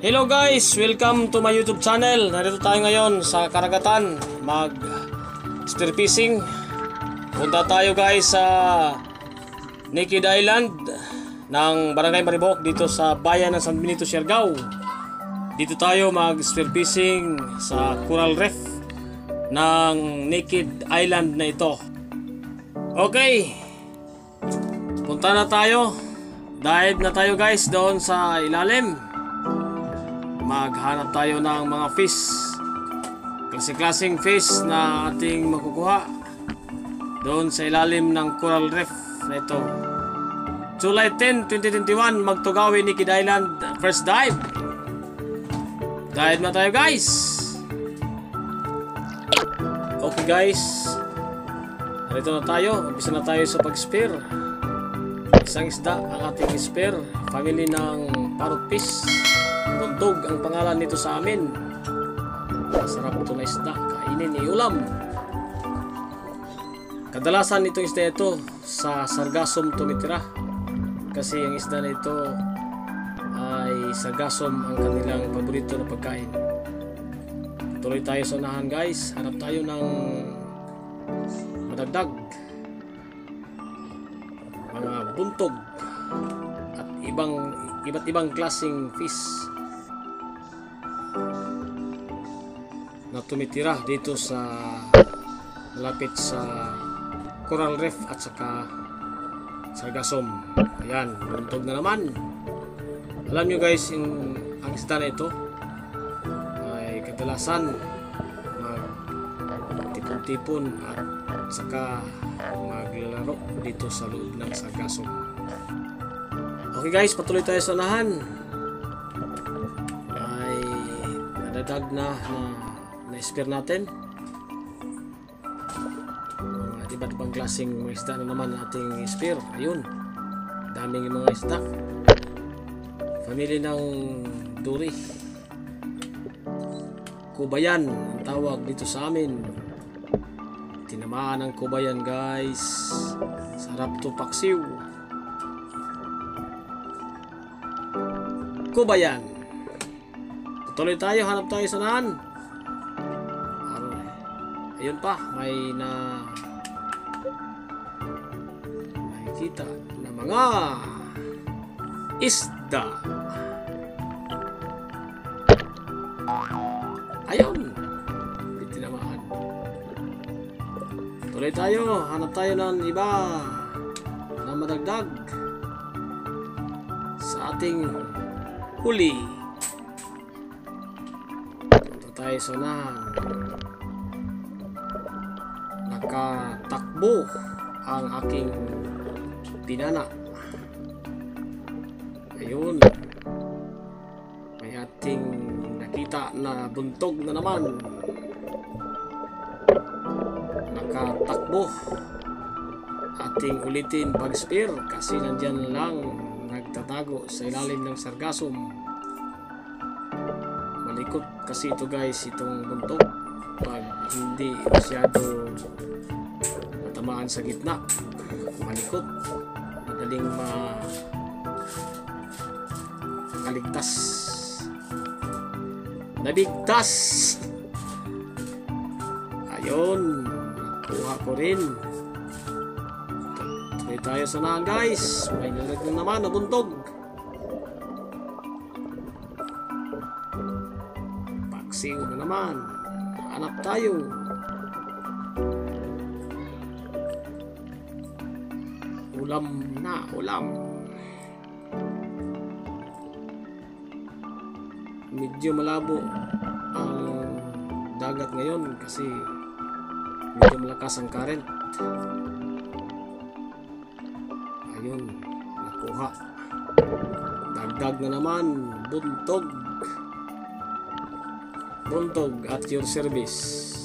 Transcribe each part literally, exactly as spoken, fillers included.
Hello guys, welcome to my YouTube channel. Narito tayo ngayon sa karagatan mag spearfishing. Punta tayo guys sa Naked Island ng Barangay Maribok dito sa bayan ng San Benito, Siargao. Dito tayo mag spearfishing sa coral reef ng Naked Island na ito. Okay, punta na tayo. Dive na tayo guys doon sa ilalim. Maghanap tayo ng mga fish, klase-klaseng fish na ating makukuha doon sa ilalim ng coral reef na ito. July tenth, twenty twenty-one, Magtugawi, Naked Island, first dive. Dive na tayo guys. Okay guys, narito na tayo. Umpisa na tayo sa pag-spear. Isang isda ang ating spear, family ng parrotfish. Buntog ang pangalan nito sa amin. Masarap ito na isda, kainin, iulam. Kadalasan itong isda ito sa sargassum tumitira, kasi ang isda na ito ay sargassum ang kanilang paborito na pagkain. Tuloy tayo sa unahan guys. Hanap tayo ng madagdag, mga buntog at ibang iba't ibang klaseng fish na tumitira dito sa malapit sa coral reef at saka sargassum. Ayan, buntog na naman. Alam nyo guys, in, ang isda na ito ay kadalasan magtipon-tipon at saka maglalaro dito sa loob ng sargassum. Okay guys, patuloy tayo sa unahan. Ay nadadag na na na-spear natin. Mga iba't ibang klaseng mga isda na naman ating spear. Ayun, daming mga isda, family ng duri. Kubayan ang tawag dito sa amin. Tinamaan ng kubayan guys. Sarap to paksiw. Kubayan. Tuloy tayo, hanap tayo sa unahan. Ayun pa, may na nakikita na mga isda. Ayun, tinamaan. Tuloy tayo, hanap tayo ng iba na madagdag sa ating huli. Punta tayo sa unahan. Nakatakbo ang aking pinana. Ayun, may ating nakita na buntog na naman. Nakatakbo. Ating ulitin pag-spear kasi nandyan lang nagtatago sa ilalim ng sargassum. Malikot kasi ito guys, itong buntog. Pag hindi masyado matamaan sa gitna, malikot, madaling ma makaligtas. Nabigtas. Ayun, nakuha ko rin. Tuloy tayo sa unahan guys. May nalag na naman na buntog. Paksiw na naman. Hanap tayo. Ulam na, ulam. Medyo malabo ang dagat ngayon kasi medyo malakas ang current. Ayun, nakuha. Dagdag na naman, buntog. Buntog at your service.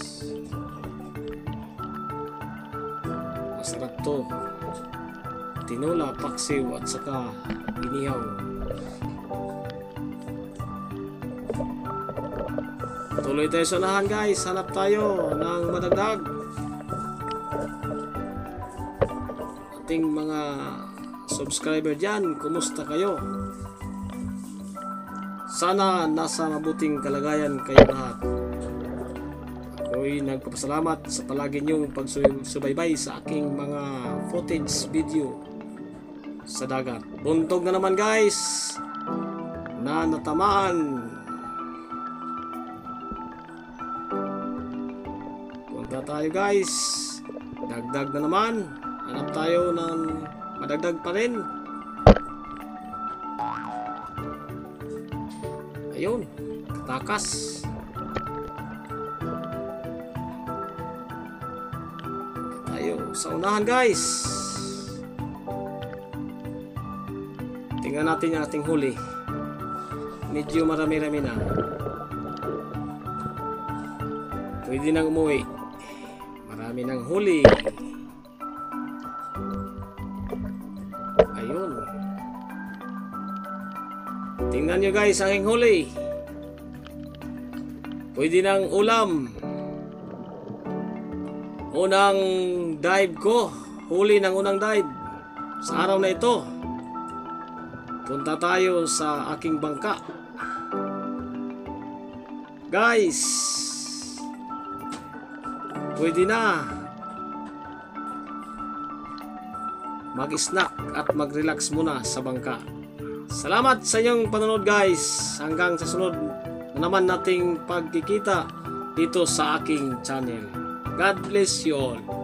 Masarap to. Tinola, paksiw at saka inihaw. Tuloy tayo sa unahan guys. Hanap tayo ng madagdag. Ating mga subscriber dyan, kumusta kayo? Sana nasa mabuting kalagayan kayo lahat. Ako'y nagpapasalamat sa palagi niyong pagsubaybay sa aking mga footage video sa dagat. Buntog na naman guys, na natamaan. Punta tayo guys, dagdag na naman. Hanap tayo ng madagdag pa rin. Ayun, katakas. Tayo sa unahan guys. Tingnan natin yung ating huli. Medyo marami-rami na. Pwede nang umuwi. Marami nang huli. Ayun. Tingnan nyo guys ang aking huli. Pwede nang ulam. Unang dive ko. Huli ng unang dive sa araw na ito. Punta tayo sa aking bangka. Guys, pwede na mag-snack at mag-relax muna sa bangka. Salamat sa inyong panonood guys. Hanggang sa sunod na naman nating pagkikita dito sa aking channel. God bless you all.